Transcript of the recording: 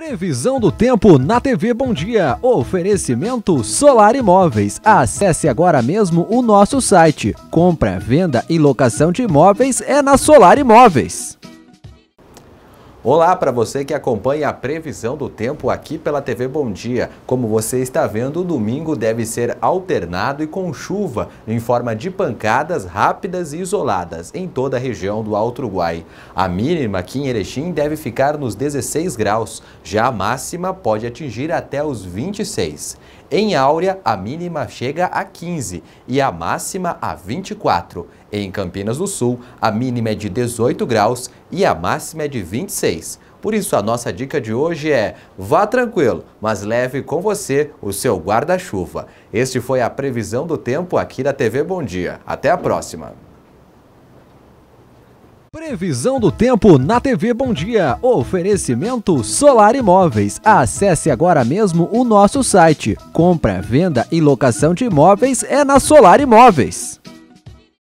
Previsão do tempo na TV Bom Dia. Oferecimento Solar Imóveis. Acesse agora mesmo o nosso site. Compra, venda e locação de imóveis é na Solar Imóveis. Olá para você que acompanha a previsão do tempo aqui pela TV Bom Dia. Como você está vendo, o domingo deve ser alternado e com chuva em forma de pancadas rápidas e isoladas em toda a região do Alto Uruguai. A mínima aqui em Erechim deve ficar nos 16 graus, já a máxima pode atingir até os 26. Em Áurea, a mínima chega a 15 e a máxima a 24. Em Campinas do Sul, a mínima é de 18 graus e a máxima é de 26. Por isso, a nossa dica de hoje é: vá tranquilo, mas leve com você o seu guarda-chuva. Este foi a previsão do tempo aqui da TV Bom Dia. Até a próxima! Previsão do tempo na TV Bom Dia. Oferecimento Solar Imóveis. Acesse agora mesmo o nosso site. Compra, venda e locação de imóveis é na Solar Imóveis.